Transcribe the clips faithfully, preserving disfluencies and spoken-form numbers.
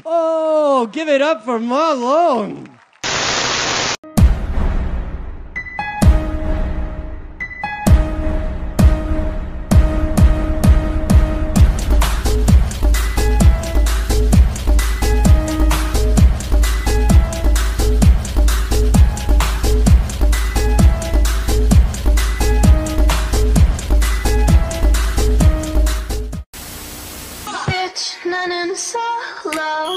Oh, give it up for Malone. None solo.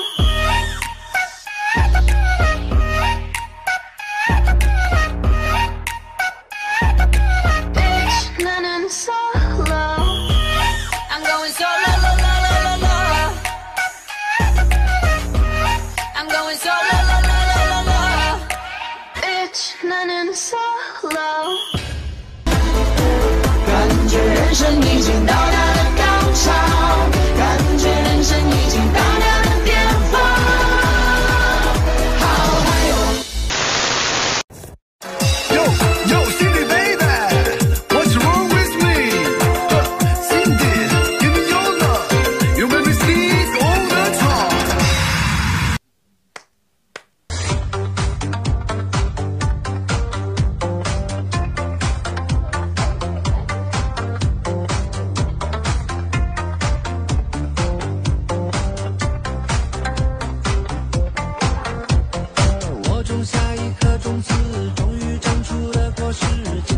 Bitch, none solo. I'm going solo, la la la la la. I'm going solo, la la la la la. Bitch, none solo. 感觉人生已经到达了高潮。 感觉人生已经到达了巅峰，好嗨哟 Yo yo Cindy baby, what's wrong with me? Uh, Cindy, give me your love. You make me sneeze all the time. 种下一颗种子，终于长出了果实。